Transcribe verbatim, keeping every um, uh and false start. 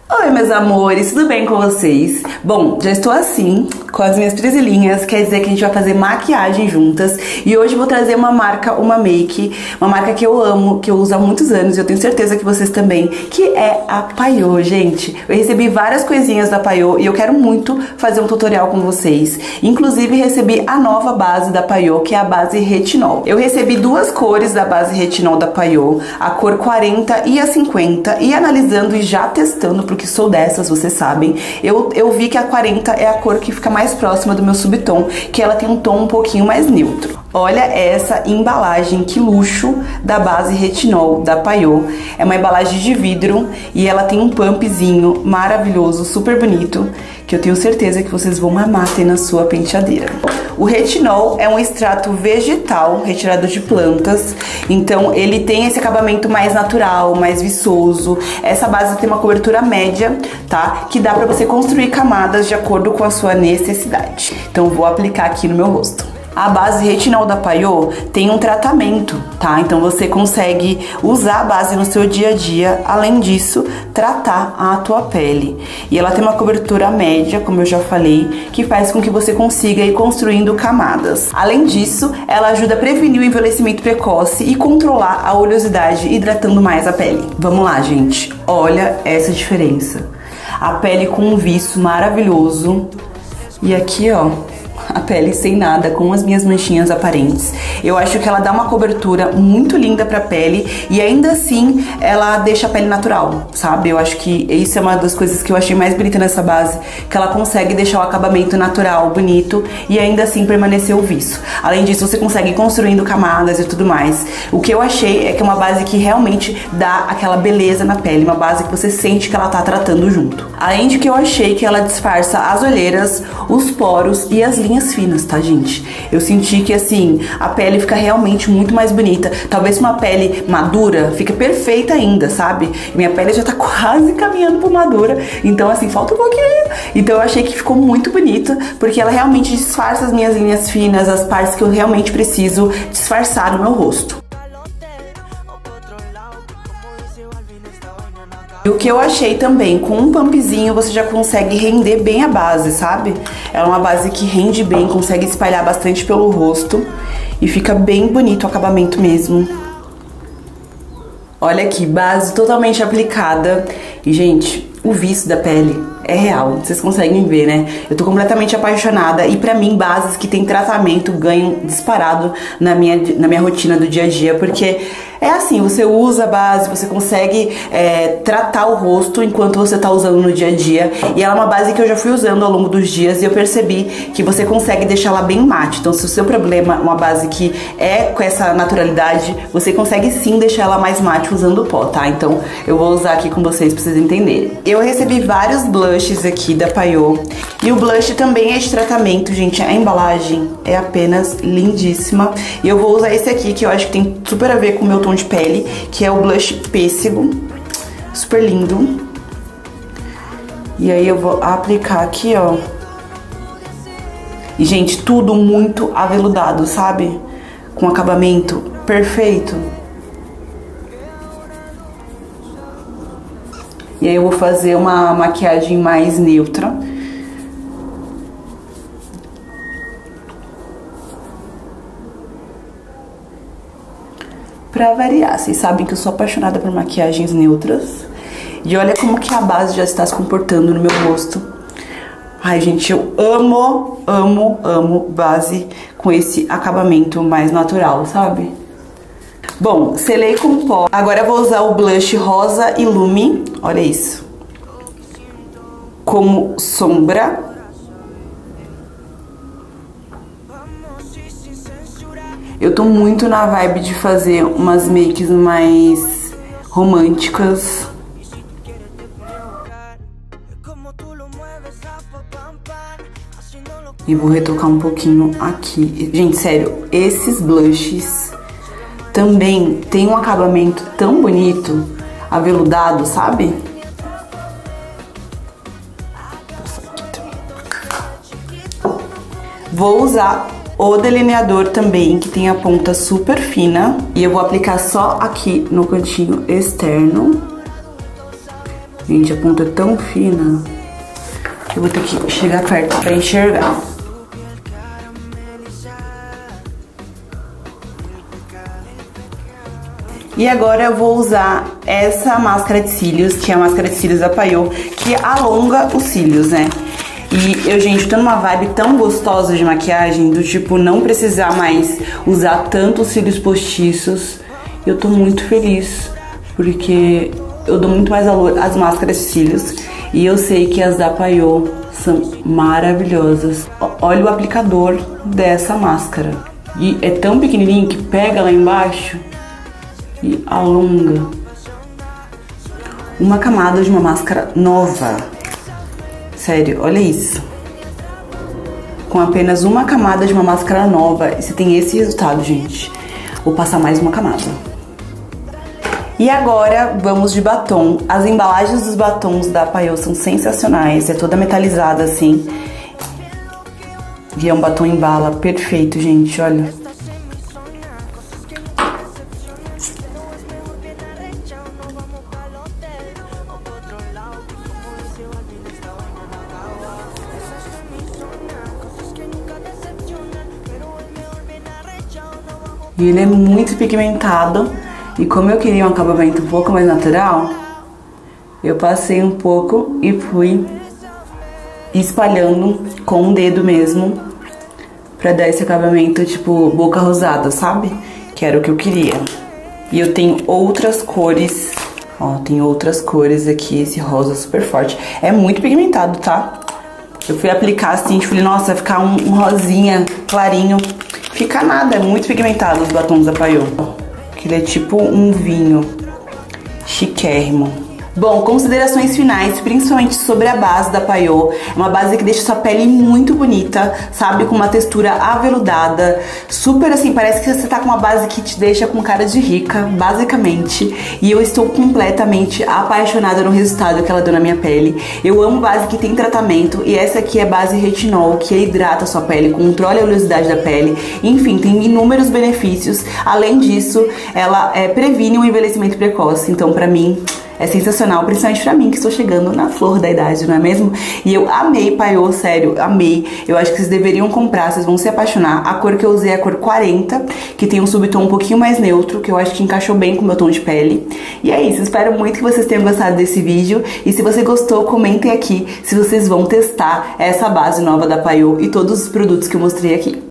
Oi, meus amores, tudo bem com vocês? Bom, já estou assim, com as minhas presilhinhas, quer dizer que a gente vai fazer maquiagem juntas. E hoje eu vou trazer uma marca, uma make, uma marca que eu amo, que eu uso há muitos anos e eu tenho certeza que vocês também, que é a Payot, gente. Eu recebi várias coisinhas da Payot e eu quero muito fazer um tutorial com vocês. Inclusive recebi a nova base da Payot, que é a base retinol. Eu recebi duas cores da base retinol da Payot, a cor quarenta e a cinquenta, e analisando e já testando, porque sou dessas, vocês sabem, eu, eu vi que a quarenta é a cor que fica mais próxima do meu subtom, que ela tem um tom um pouquinho mais neutro. Olha essa embalagem, que luxo, da base retinol da Payot. É uma embalagem de vidro e ela tem um pumpzinho maravilhoso, super bonito, que eu tenho certeza que vocês vão amar ter na sua penteadeira. O retinol é um extrato vegetal retirado de plantas, então ele tem esse acabamento mais natural, mais viçoso. Essa base tem uma cobertura média, tá? Que dá pra você construir camadas de acordo com a sua necessidade. Então vou aplicar aqui no meu rosto. A base retinol da Payot tem um tratamento, tá? Então você consegue usar a base no seu dia a dia, além disso, tratar a tua pele. E ela tem uma cobertura média, como eu já falei, que faz com que você consiga ir construindo camadas. Além disso, ela ajuda a prevenir o envelhecimento precoce e controlar a oleosidade, hidratando mais a pele. Vamos lá, gente. Olha essa diferença. A pele com um viço maravilhoso. E aqui, ó, a pele sem nada, com as minhas manchinhas aparentes. Eu acho que ela dá uma cobertura muito linda pra pele e ainda assim ela deixa a pele natural, sabe? Eu acho que isso é uma das coisas que eu achei mais bonita nessa base, que ela consegue deixar o acabamento natural, bonito, e ainda assim permanecer o viço. Além disso, você consegue ir construindo camadas e tudo mais. O que eu achei é que é uma base que realmente dá aquela beleza na pele, uma base que você sente que ela tá tratando junto. Além de que eu achei que ela disfarça as olheiras, os poros e as linhas finas, tá, gente? Eu senti que, assim, a pele fica realmente muito mais bonita. Talvez uma pele madura fica perfeita ainda, sabe? Minha pele já tá quase caminhando pro madura, então, assim, falta um pouquinho. Então eu achei que ficou muito bonita, porque ela realmente disfarça as minhas linhas finas, as partes que eu realmente preciso disfarçar no meu rosto. E o que eu achei também, com um pumpzinho você já consegue render bem a base, sabe? Ela é uma base que rende bem, consegue espalhar bastante pelo rosto e fica bem bonito o acabamento mesmo. Olha aqui, base totalmente aplicada. E, gente, o viço da pele é real, vocês conseguem ver, né? Eu tô completamente apaixonada e pra mim, bases que tem tratamento ganham disparado na minha, na minha rotina do dia a dia, porque é assim, você usa a base, você consegue é, tratar o rosto enquanto você tá usando no dia a dia. E ela é uma base que eu já fui usando ao longo dos dias e eu percebi que você consegue deixar ela bem mate. Então, se o seu problema é uma base que é com essa naturalidade, você consegue sim deixar ela mais mate usando o pó, tá? Então, eu vou usar aqui com vocês pra vocês entenderem. Eu recebi vários blushes aqui da Payot. E o blush também é de tratamento, gente. A embalagem é apenas lindíssima. E eu vou usar esse aqui, que eu acho que tem super a ver com o meu tom de pele, que é o blush pêssego, super lindo. E aí eu vou aplicar aqui, ó. E, gente, tudo muito aveludado, sabe? Com acabamento perfeito. E aí eu vou fazer uma maquiagem mais neutra. Pra variar, vocês sabem que eu sou apaixonada por maquiagens neutras. E olha como que a base já está se comportando no meu rosto. Ai, gente, eu amo, amo, amo base com esse acabamento mais natural, sabe? Bom, selei com pó. Agora eu vou usar o blush Rosa Illume, olha isso, como sombra. Eu tô muito na vibe de fazer umas makes mais românticas. E vou retocar um pouquinho aqui. Gente, sério, esses blushes também tem um acabamento tão bonito, aveludado, sabe? Vou usar o delineador também, que tem a ponta super fina. E eu vou aplicar só aqui no cantinho externo. Gente, a ponta é tão fina que eu vou ter que chegar perto pra enxergar. E agora eu vou usar essa máscara de cílios, que é a máscara de cílios da Paiô, que alonga os cílios, né? E eu, gente, tô numa vibe tão gostosa de maquiagem, do tipo, não precisar mais usar tantos cílios postiços. Eu tô muito feliz, porque eu dou muito mais valor às máscaras de cílios. E eu sei que as da Paiô são maravilhosas. Olha o aplicador dessa máscara. E é tão pequenininho que pega lá embaixo e alonga. Uma camada de uma máscara nova. Sério, olha isso. Com apenas uma camada de uma máscara nova, você tem esse resultado, gente. Vou passar mais uma camada. E agora vamos de batom. As embalagens dos batons da Paiô são sensacionais. É toda metalizada assim. E é um batom em bala perfeito, gente, olha. E ele é muito pigmentado. E como eu queria um acabamento um pouco mais natural, eu passei um pouco e fui espalhando com o dedo mesmo, pra dar esse acabamento tipo boca rosada, sabe? Que era o que eu queria. E eu tenho outras cores, ó, tem outras cores aqui, esse rosa super forte. É muito pigmentado, tá? Eu fui aplicar assim, tipo, falei, nossa, vai ficar um, um rosinha clarinho. Fica nada, é muito pigmentado os batons da Paiô. Que ele é tipo um vinho chiquérrimo. Bom, considerações finais, principalmente sobre a base da Paiô. É uma base que deixa sua pele muito bonita, sabe? Com uma textura aveludada. Super assim, parece que você tá com uma base que te deixa com cara de rica, basicamente. E eu estou completamente apaixonada no resultado que ela deu na minha pele. Eu amo base que tem tratamento. E essa aqui é base retinol, que hidrata a sua pele, controla a oleosidade da pele. Enfim, tem inúmeros benefícios. Além disso, ela é, previne o envelhecimento precoce. Então, pra mim, é sensacional, principalmente pra mim, que estou chegando na flor da idade, não é mesmo? E eu amei Paiô, sério, amei. Eu acho que vocês deveriam comprar, vocês vão se apaixonar. A cor que eu usei é a cor quarenta, que tem um subtom um pouquinho mais neutro, que eu acho que encaixou bem com o meu tom de pele. E é isso, espero muito que vocês tenham gostado desse vídeo. E se você gostou, comentem aqui se vocês vão testar essa base nova da Paiô e todos os produtos que eu mostrei aqui.